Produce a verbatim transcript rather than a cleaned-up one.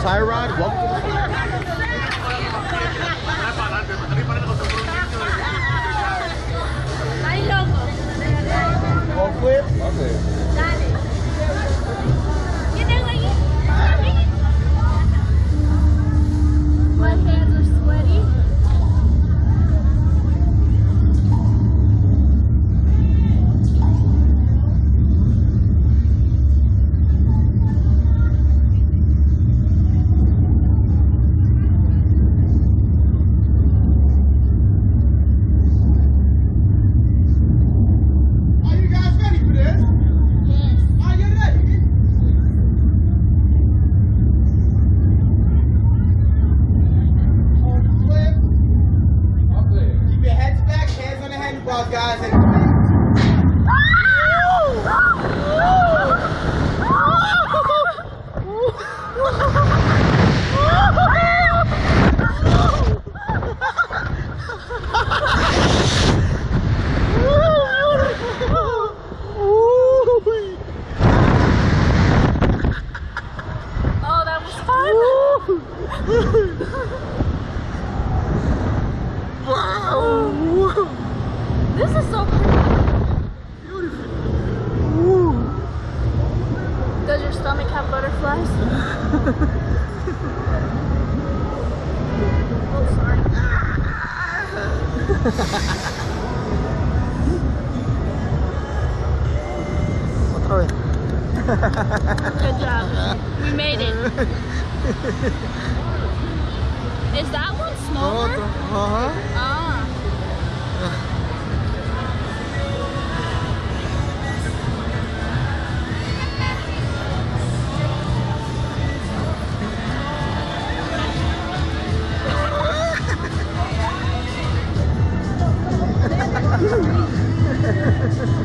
Tire Rod, welcome to the park. All clear? All clear. My hands are sweaty. Wow! This is so pretty. Beautiful. Does your stomach have butterflies? Oh, sorry. Good job. We made it. Is that one smaller? Uh-huh. Ah. Ha ha ha ha.